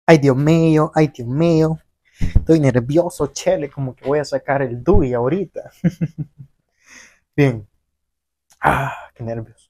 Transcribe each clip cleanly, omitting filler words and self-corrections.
Ay, Dios mío, ay, Dios mío. Estoy nervioso, chele, como que voy a sacar el DUI ahorita. Bien. Qué nervios.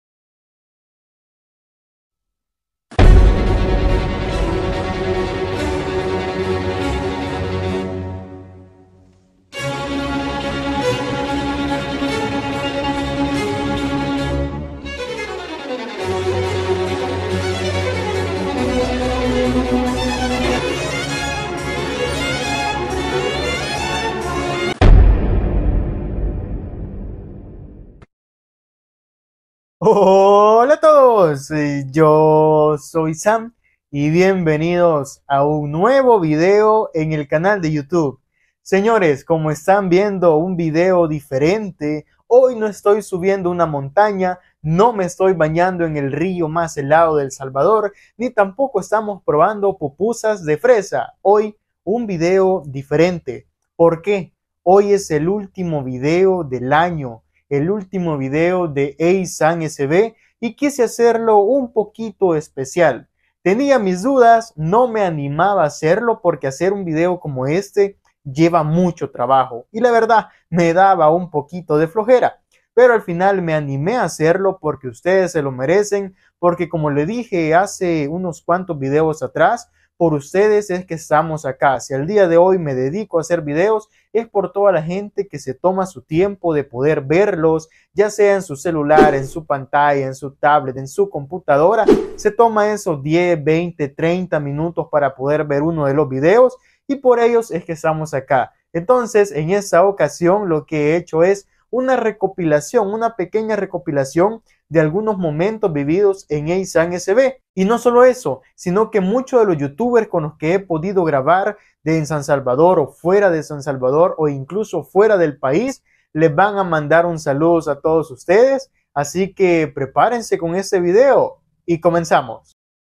Hola a todos, yo soy Sam y bienvenidos a un nuevo video en el canal de YouTube. Señores, como están viendo un video diferente, hoy no estoy subiendo una montaña, no me estoy bañando en el río más helado de El Salvador, ni tampoco estamos probando pupusas de fresa. Hoy un video diferente. ¿Por qué? Hoy es el último video del año. El último video de Eysan SB y quise hacerlo un poquito especial. Tenía mis dudas, no me animaba a hacerlo porque hacer un video como este lleva mucho trabajo y la verdad me daba un poquito de flojera. Pero al final me animé a hacerlo porque ustedes se lo merecen, porque como le dije hace unos cuantos videos atrás, por ustedes es que estamos acá. Si al día de hoy me dedico a hacer videos, es por toda la gente que se toma su tiempo de poder verlos, ya sea en su celular, en su pantalla, en su tablet, en su computadora. Se toma esos 10, 20, 30 minutos para poder ver uno de los videos y por ellos es que estamos acá. Entonces, en esta ocasión lo que he hecho es una recopilación, una pequeña recopilación de algunos momentos vividos en Eysan SB. Y no solo eso, sino que muchos de los youtubers con los que he podido grabar en San Salvador o fuera de San Salvador o incluso fuera del país, les van a mandar un saludo a todos ustedes. Así que prepárense con este video y comenzamos.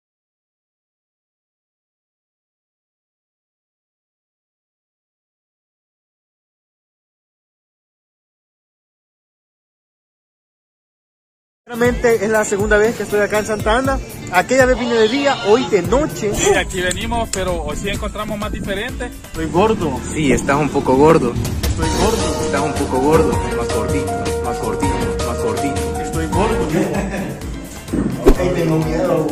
Realmente es la segunda vez que estoy acá en Santa Ana. Aquella vez vine de día, hoy de noche. Sí, aquí venimos, pero hoy sí encontramos más diferente. Estoy gordo. Sí, estás un poco gordo. Estoy gordo. Estás un poco gordo. Más gordito, más gordito, más gordito. Estoy gordo. Ay, tengo miedo.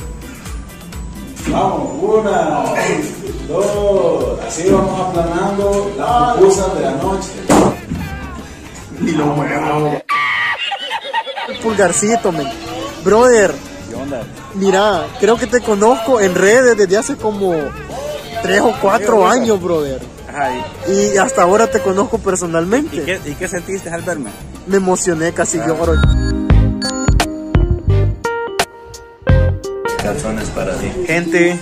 Vamos, una, dos. Así vamos aplanando las pupusas de la noche. Ni lo muevo. El pulgarcito, men. Brother. ¿Qué onda? Mira, creo que te conozco en redes desde hace como 3 o 4 años, brother. Ajá, Y hasta ahora te conozco personalmente. ¿Y qué sentiste al verme? Me emocioné, casi lloro. Calzones para ti. Gente,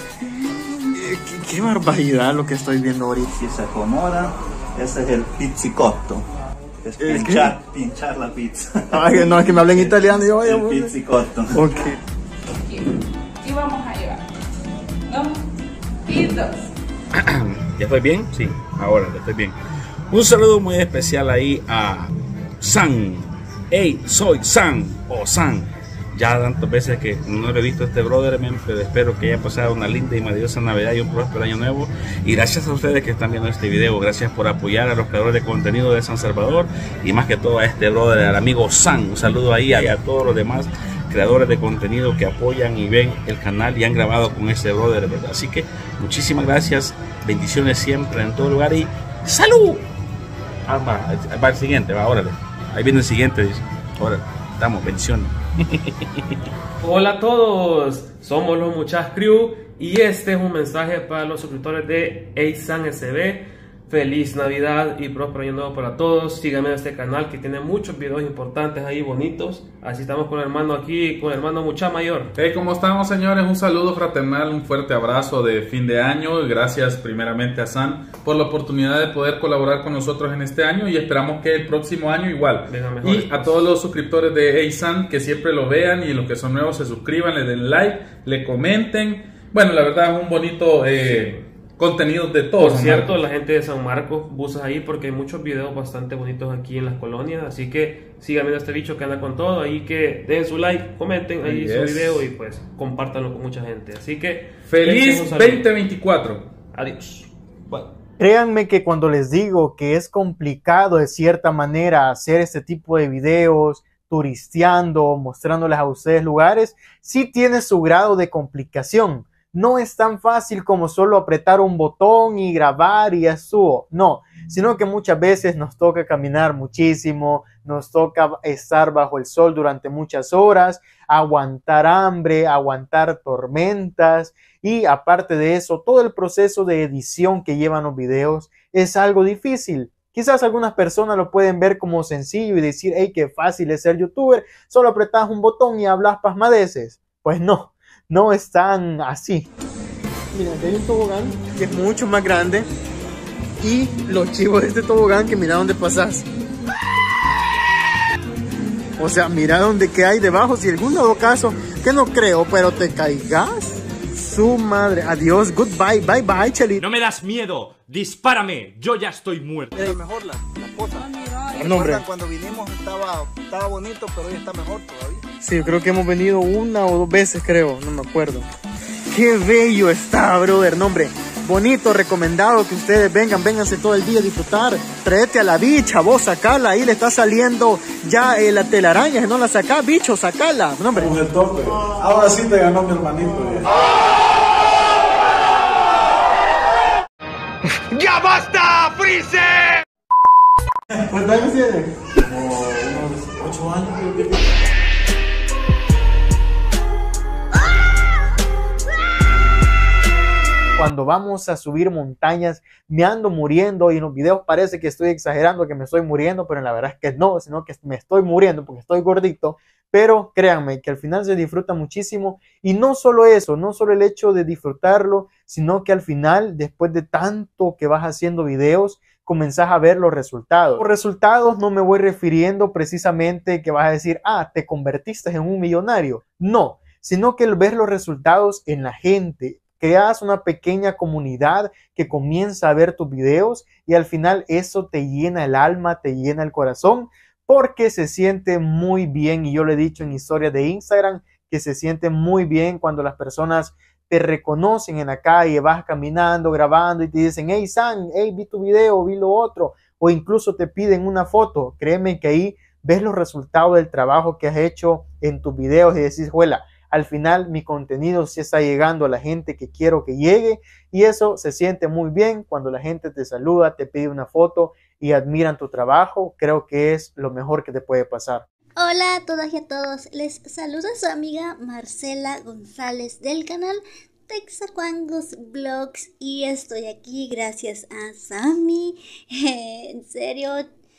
qué barbaridad lo que estoy viendo ahorita. Si se acomoda, ese es el pizzicotto. Es ¿El pinchar la pizza. Ay, no, es que me hablen italiano y yo, El pizzicotto. ok. Y vamos a llevar 2 y 2. ¿Ya estoy bien? Sí, ahora ya estoy bien. Un saludo muy especial ahí a San. Hey, soy San o San. Ya tantas veces que no le he visto a este brother, pero espero que haya pasado una linda y maravillosa Navidad y un próspero año nuevo. Y gracias a ustedes que están viendo este video, gracias por apoyar a los creadores de contenido de San Salvador y más que todo a este brother, al amigo San. Un saludo ahí a todos los demás creadores de contenido que apoyan y ven el canal y han grabado con este brother, ¿verdad? Así que muchísimas gracias, bendiciones siempre en todo lugar y ¡salud! Va el siguiente, va, órale. Ahí viene el siguiente, dice. Órale, damos bendiciones. Hola a todos, somos los Muchas Crew y este es un mensaje para los suscriptores de Eysan SB. Feliz Navidad y próspero año nuevo para todos. Síganme en este canal que tiene muchos videos importantes ahí, bonitos. Así estamos con el hermano aquí, con el hermano Mucha Mayor. Hey, ¿cómo estamos, señores? Un saludo fraternal, un fuerte abrazo de fin de año. Gracias primeramente a San por la oportunidad de poder colaborar con nosotros en este año y esperamos que el próximo año igual. Y a todos los suscriptores de Eysan que siempre lo vean y los que son nuevos se suscriban, le den like, le comenten. Bueno, la verdad es un bonito contenidos de todo. Por San cierto, Marcos. la gente de San Marcos, busas ahí porque hay muchos videos bastante bonitos aquí en las colonias. Así que sigan viendo este bicho que anda con todo. Ahí que den su like, comenten ahí su Yes. video y pues compártanlo con mucha gente. Así que Feliz un saludo. 2024. Adiós. Bye. Créanme que cuando les digo que es complicado de cierta manera hacer este tipo de videos, turisteando, mostrándoles a ustedes lugares, sí tiene su grado de complicación. No es tan fácil como solo apretar un botón y grabar y ya subo. No, sino que muchas veces nos toca caminar muchísimo, nos toca estar bajo el sol durante muchas horas, aguantar hambre, aguantar tormentas y aparte de eso, todo el proceso de edición que llevan los videos es algo difícil. Quizás algunas personas lo pueden ver como sencillo y decir, hey, qué fácil es ser youtuber, solo apretas un botón y hablas pasmadeces. Pues no. No es tan así. Mira, aquí hay un tobogán que es mucho más grande. Y los chivos de este tobogán que mira dónde pasas. O sea, mira dónde que hay debajo. Si algún dado caso, que no creo, pero te caigas. Su madre. Adiós, goodbye, bye bye, Chelito. No me das miedo, dispárame, yo ya estoy muerto. Está mejor la cosa. Nombre. Cuando vinimos estaba bonito, pero hoy está mejor todavía. Sí, creo que hemos venido una o dos veces, creo, no me acuerdo. Qué bello está, brother. No, hombre, bonito, recomendado que ustedes vengan, vénganse todo el día a disfrutar. Tráete a la bicha, vos sacala, ahí le está saliendo ya la telaraña, si no la sacás, bicho, sacala. No, hombre. Con el tope. Ahora sí te ganó mi hermanito. ¡Ya basta, Freezer! ¿Cuántos años tienes? Como unos 8 años creo que. Cuando vamos a subir montañas, me ando muriendo y en los videos parece que estoy exagerando, que me estoy muriendo, pero en la verdad es que no, sino que me estoy muriendo porque estoy gordito. Pero créanme que al final se disfruta muchísimo y no solo eso, no solo el hecho de disfrutarlo, sino que al final, después de tanto que vas haciendo videos, comenzás a ver los resultados. Por resultados no me voy refiriendo precisamente que vas a decir, ah, te convertiste en un millonario. No, sino que el ver los resultados en la gente. Creas una pequeña comunidad que comienza a ver tus videos y al final eso te llena el alma, te llena el corazón porque se siente muy bien y yo lo he dicho en historias de Instagram que se siente muy bien cuando las personas te reconocen en la calle, vas caminando, grabando y te dicen, hey San, hey vi tu video, vi lo otro o incluso te piden una foto. Créeme que ahí ves los resultados del trabajo que has hecho en tus videos y decís, juela, al final mi contenido sí está llegando a la gente que quiero que llegue y eso se siente muy bien cuando la gente te saluda, te pide una foto y admiran tu trabajo. Creo que es lo mejor que te puede pasar. Hola a todas y a todos, les saluda su amiga Marcela González del canal Texacuangos Vlogs y estoy aquí gracias a Sammy. En serio,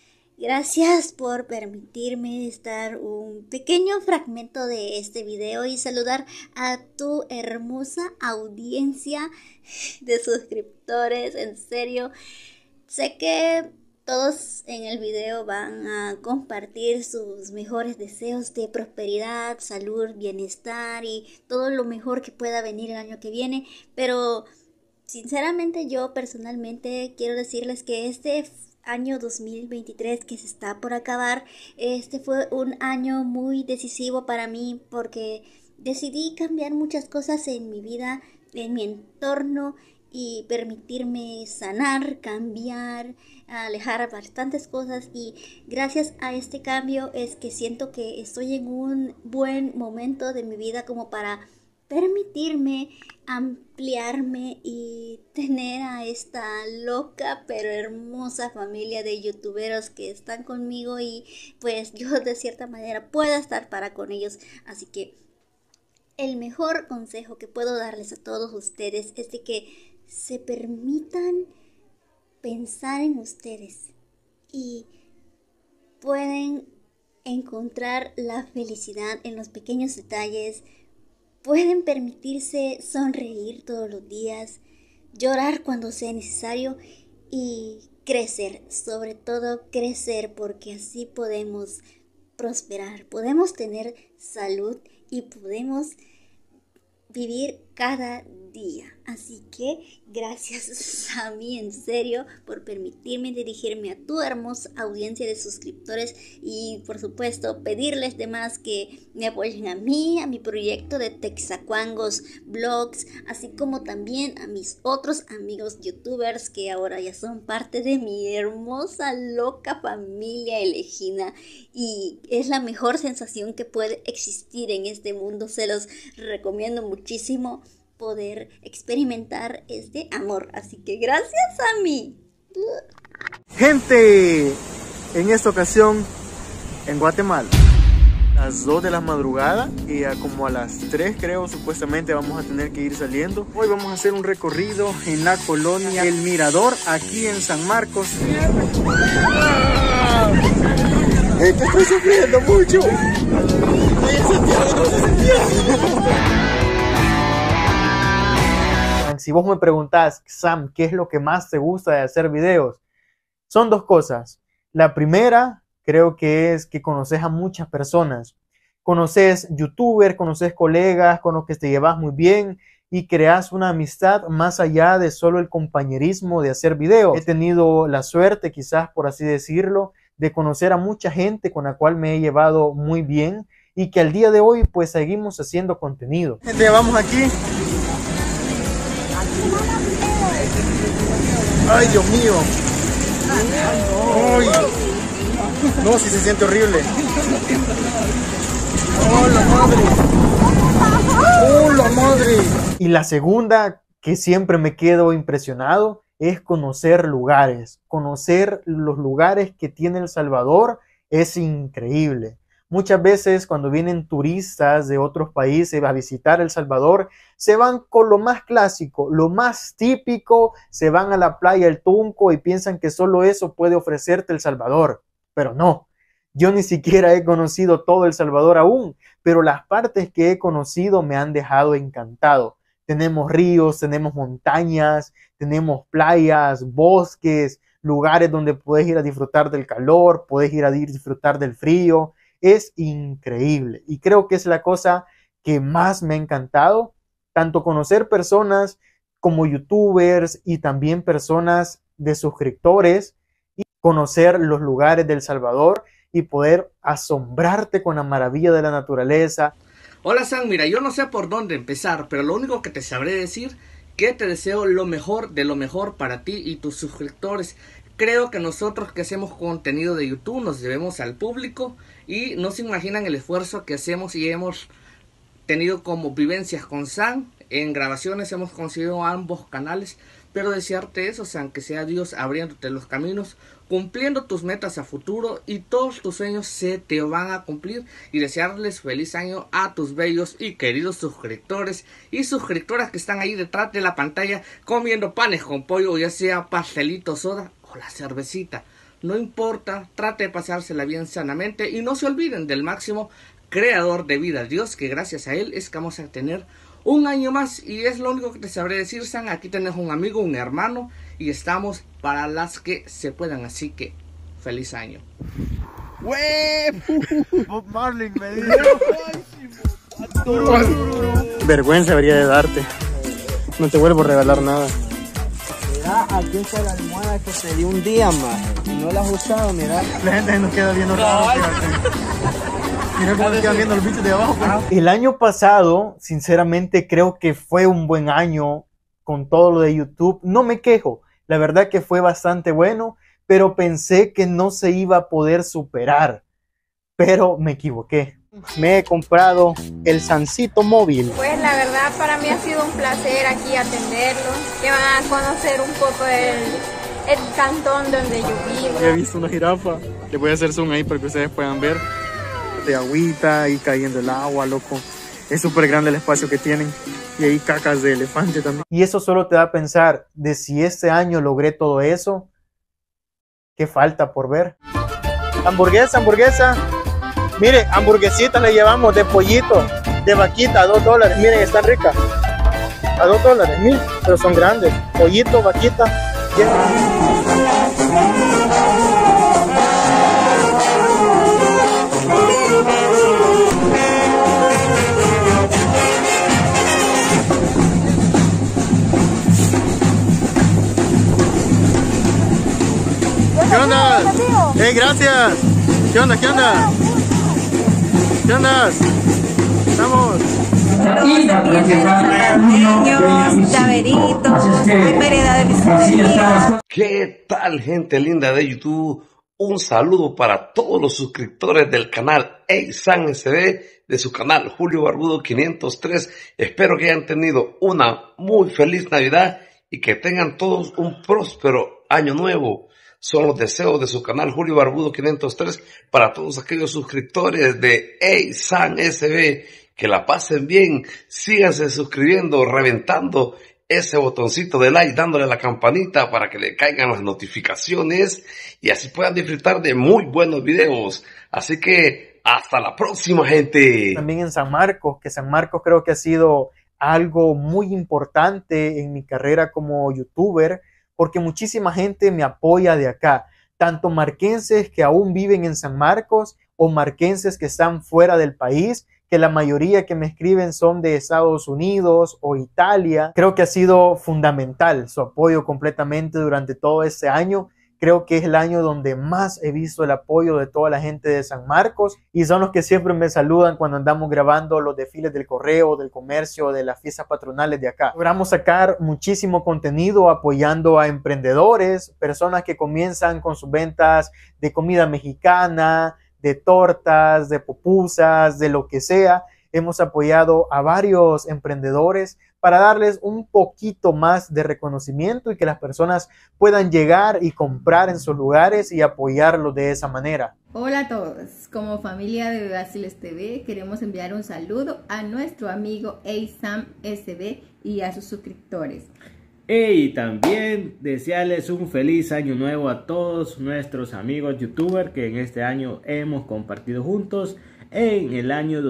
gracias por permitirme estar un pequeño fragmento de este video y saludar a tu hermosa audiencia de suscriptores. En serio, sé que todos en el video van a compartir sus mejores deseos de prosperidad, salud, bienestar y todo lo mejor que pueda venir el año que viene, pero sinceramente yo personalmente quiero decirles que este año 2023 que se está por acabar, fue un año muy decisivo para mí porque decidí cambiar muchas cosas en mi vida, en mi entorno y permitirme sanar, cambiar, alejar bastantes cosas y gracias a este cambio es que siento que estoy en un buen momento de mi vida como para permitirme ampliarme y tener a esta loca pero hermosa familia de youtuberos que están conmigo y pues yo de cierta manera pueda estar para con ellos. Así que el mejor consejo que puedo darles a todos ustedes es de que se permitan pensar en ustedes y pueden encontrar la felicidad en los pequeños detalles. Pueden permitirse sonreír todos los días, llorar cuando sea necesario y crecer, sobre todo crecer, porque así podemos prosperar, podemos tener salud y podemos vivir cada día. Así que gracias, Sammy, en serio, por permitirme dirigirme a tu hermosa audiencia de suscriptores y, por supuesto, pedirles de más que me apoyen a mí, a mi proyecto de Texacuangos Vlogs, así como también a mis otros amigos youtubers que ahora ya son parte de mi hermosa, loca familia elegida, y es la mejor sensación que puede existir en este mundo. Se los recomiendo muchísimo poder experimentar este amor, así que gracias a mí. Gente, en esta ocasión en Guatemala, las 2 de la madrugada y como a las 3 creo supuestamente vamos a tener que ir saliendo. Hoy vamos a hacer un recorrido en la colonia El Mirador, aquí en San Marcos. Estoy sufriendo mucho. Si vos me preguntás, Sam, ¿qué es lo que más te gusta de hacer videos? Son 2 cosas. La primera, creo que es que conoces a muchas personas. Conoces youtubers, conoces colegas con los que te llevas muy bien y creas una amistad más allá de solo el compañerismo de hacer videos. He tenido la suerte, quizás por así decirlo, de conocer a mucha gente con la cual me he llevado muy bien y que al día de hoy pues seguimos haciendo contenido. Gente, vamos aquí. Ay, Dios mío. Ay. No, si se siente horrible. ¡Oh, la madre! ¡Oh, la madre! Y la segunda, que siempre me quedo impresionado, es conocer lugares. Conocer los lugares que tiene El Salvador es increíble. Muchas veces cuando vienen turistas de otros países a visitar El Salvador, se van con lo más clásico, lo más típico, se van a la playa El Tunco y piensan que solo eso puede ofrecerte El Salvador. Pero no, yo ni siquiera he conocido todo El Salvador aún, pero las partes que he conocido me han dejado encantado. Tenemos ríos, tenemos montañas, tenemos playas, bosques, lugares donde puedes ir a disfrutar del calor, puedes ir a disfrutar del frío. Es increíble y creo que es la cosa que más me ha encantado, tanto conocer personas como youtubers y también personas de suscriptores y conocer los lugares de El Salvador y poder asombrarte con la maravilla de la naturaleza. Hola Sam, mira, yo no sé por dónde empezar, pero lo único que te sabré decir que te deseo lo mejor de lo mejor para ti y tus suscriptores. Creo que nosotros que hacemos contenido de YouTube nos debemos al público y no se imaginan el esfuerzo que hacemos y hemos tenido como vivencias con Sam. En grabaciones hemos conseguido ambos canales, pero desearte eso, Sam, que sea Dios abriéndote los caminos, cumpliendo tus metas a futuro y todos tus sueños se te van a cumplir, y desearles feliz año a tus bellos y queridos suscriptores y suscriptoras que están ahí detrás de la pantalla comiendo panes con pollo, ya sea pastelito, soda o la cervecita. No importa, trate de pasársela bien sanamente y no se olviden del máximo creador de vida, Dios, que gracias a él es que vamos a tener un año más, y es lo único que te sabré decir, Sam. Aquí tenés un amigo, un hermano, y estamos para las que se puedan, así que feliz año. Bob Marley me dijo. Vergüenza debería de darte. No te vuelvo a regalar nada. Mira, aquí está la almohada que se dio un día más. No la has usado, mira. La gente nos queda viendo raro. Mira cómo nos quedan viendo los bichos de abajo. El año pasado, sinceramente, creo que fue un buen año con todo lo de YouTube. No me quejo. La verdad que fue bastante bueno, pero pensé que no se iba a poder superar. Pero me equivoqué. Me he comprado el Sancito móvil. Pues la verdad para mí ha sido un placer aquí atenderlos, que van a conocer un poco el cantón donde yo vivo. He visto una jirafa, le voy a hacer zoom ahí para que ustedes puedan ver. De agüita y cayendo el agua, loco. Es súper grande el espacio que tienen. Y hay cacas de elefante también. Y eso solo te da a pensar de si este año logré todo eso, ¿qué falta por ver? Hamburguesa, hamburguesa. Mire, hamburguesitas le llevamos de pollito, de vaquita, a $2. Miren, están ricas. A $2, miren, pero son grandes. Pollito, vaquita. onda? Gracias. ¿Qué onda? ¿Qué onda? ¿Qué onda? Estamos. ¿Qué tal, gente linda de YouTube? Un saludo para todos los suscriptores del canal San SB, de su canal Julio Barbudo 503. Espero que hayan tenido una muy feliz Navidad y que tengan todos un próspero año nuevo. Son los deseos de su canal Julio Barbudo 503 para todos aquellos suscriptores de San SB. Que la pasen bien, síganse suscribiendo, reventando ese botoncito de like, dándole a la campanita para que le caigan las notificaciones y así puedan disfrutar de muy buenos videos. Así que hasta la próxima, gente. También en San Marcos, que San Marcos creo que ha sido algo muy importante en mi carrera como youtuber, porque muchísima gente me apoya de acá, tanto marquenses que aún viven en San Marcos o marquenses que están fuera del país, que la mayoría que me escriben son de Estados Unidos o Italia. Creo que ha sido fundamental su apoyo completamente durante todo este año. Creo que es el año donde más he visto el apoyo de toda la gente de San Marcos y son los que siempre me saludan cuando andamos grabando los desfiles del correo, del comercio, de las fiestas patronales de acá. Logramos sacar muchísimo contenido apoyando a emprendedores, personas que comienzan con sus ventas de comida mexicana, de tortas, de pupusas, de lo que sea. Hemos apoyado a varios emprendedores para darles un poquito más de reconocimiento y que las personas puedan llegar y comprar en sus lugares y apoyarlos de esa manera. Hola a todos, como familia de Basiles TV queremos enviar un saludo a nuestro amigo San SB y a sus suscriptores. Y también desearles un feliz año nuevo a todos nuestros amigos youtubers que en este año hemos compartido juntos en el año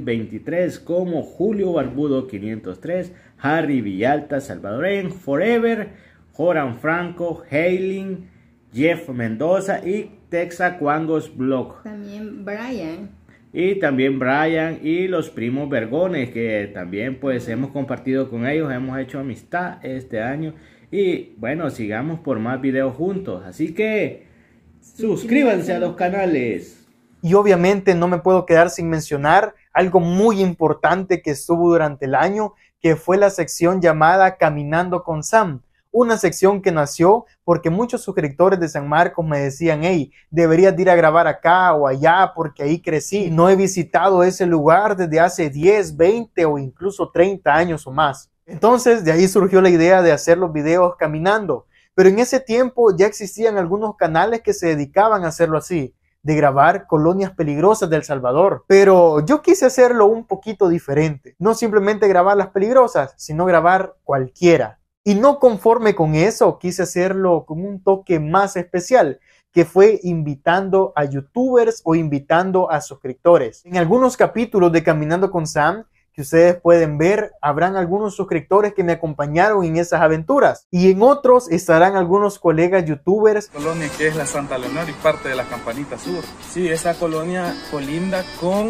2023 como Julio Barbudo 503, Harry Villalta Salvadoren Forever, Joran Franco, Hailing, Jeff Mendoza y Texacuangos Blog. También Brian. Y también Brian y los primos Vergones, que también pues hemos compartido con ellos, hemos hecho amistad este año. Y bueno, sigamos por más videos juntos. Así que suscríbanse a los canales. Y obviamente no me puedo quedar sin mencionar algo muy importante que estuvo durante el año, que fue la sección llamada Caminando con Sam. Una sección que nació porque muchos suscriptores de San Marcos me decían: hey, deberías de ir a grabar acá o allá porque ahí crecí. No he visitado ese lugar desde hace 10, 20 o incluso 30 años o más. Entonces de ahí surgió la idea de hacer los videos caminando. Pero en ese tiempo ya existían algunos canales que se dedicaban a hacerlo así, de grabar colonias peligrosas de El Salvador. Pero yo quise hacerlo un poquito diferente. No simplemente grabar las peligrosas, sino grabar cualquiera. Y no conforme con eso, quise hacerlo con un toque más especial, que fue invitando a youtubers o invitando a suscriptores. En algunos capítulos de Caminando con Sam, que ustedes pueden ver, habrán algunos suscriptores que me acompañaron en esas aventuras. Y en otros estarán algunos colegas youtubers. Colonia que es la Santa Leonor y parte de la Campanita Sur. Sí, esa colonia colinda con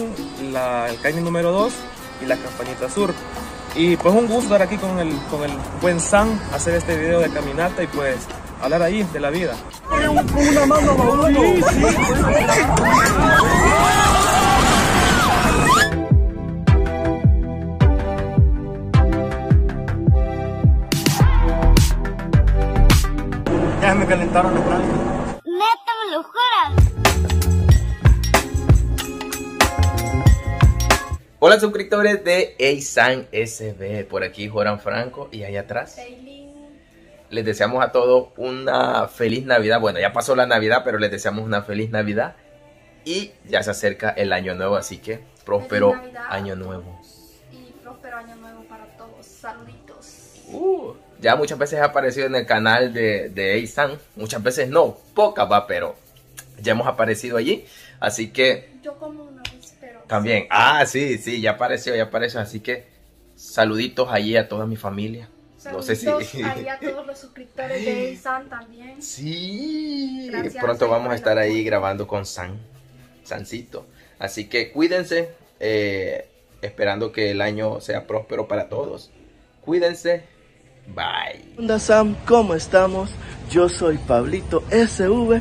el caño número 2 y la Campanita Sur. Y pues un gusto estar aquí con el buen Sam, hacer este video de caminata y pues hablar ahí de la vida. Una mano, Ya me calentaron los brazos. ¿Neta me lo juras? Hola suscriptores de San SB, por aquí Joran Franco y allá atrás les deseamos a todos una feliz Navidad. Bueno, ya pasó la Navidad, pero les deseamos una feliz Navidad y ya se acerca el año nuevo, así que próspero año nuevo. Y próspero año nuevo para todos, saluditos. Ya muchas veces ha aparecido en el canal de San, muchas veces no, pocas va, pero ya hemos aparecido allí, así que... Yo como una vez, pero... También, sí, ya apareció, así que saluditos allí a toda mi familia. Saluditos, no sé si... ahí a todos los suscriptores de San también. Sí, gracias, pronto vamos a estar ahí grabando con Sancito, así que cuídense, esperando que el año sea próspero para todos. Cuídense, bye. Hola Sam, ¿cómo estamos? Yo soy Pablito SV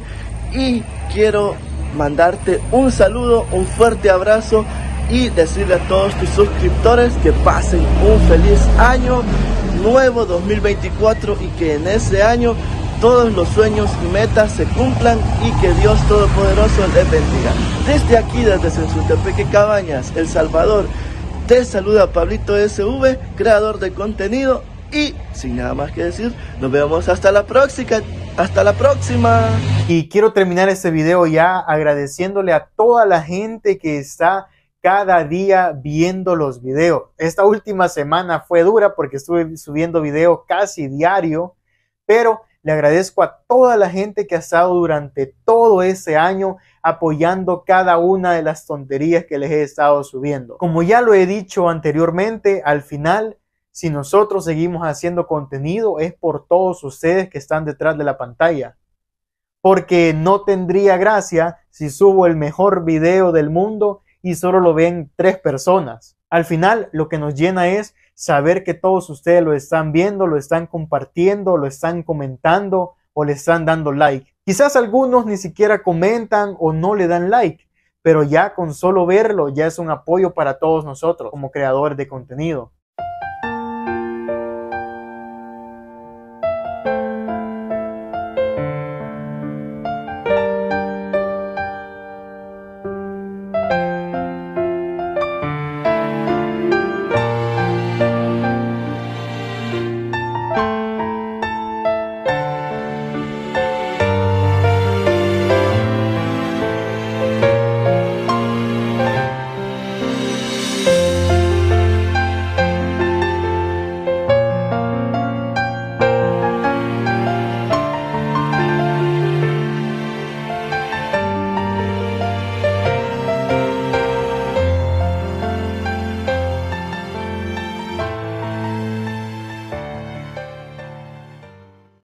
y quiero mandarte un saludo, un fuerte abrazo y decirle a todos tus suscriptores que pasen un feliz año nuevo 2024 y que en ese año todos los sueños y metas se cumplan y que Dios Todopoderoso les bendiga. Desde aquí, desde Sensultepeque Cabañas, El Salvador, te saluda Pablito SV, creador de contenido, y sin nada más que decir, nos vemos hasta la próxima. Hasta la próxima. Y quiero terminar este video ya agradeciéndole a toda la gente que está cada día viendo los videos. Esta última semana fue dura porque estuve subiendo video casi diario, pero le agradezco a toda la gente que ha estado durante todo ese año apoyando cada una de las tonterías que les he estado subiendo. Como ya lo he dicho anteriormente, al final, si nosotros seguimos haciendo contenido es por todos ustedes que están detrás de la pantalla. Porque no tendría gracia si subo el mejor video del mundo y solo lo ven 3 personas. Al final, lo que nos llena es saber que todos ustedes lo están viendo, lo están compartiendo, lo están comentando o le están dando like. Quizás algunos ni siquiera comentan o no le dan like, pero ya con solo verlo ya es un apoyo para todos nosotros como creadores de contenido.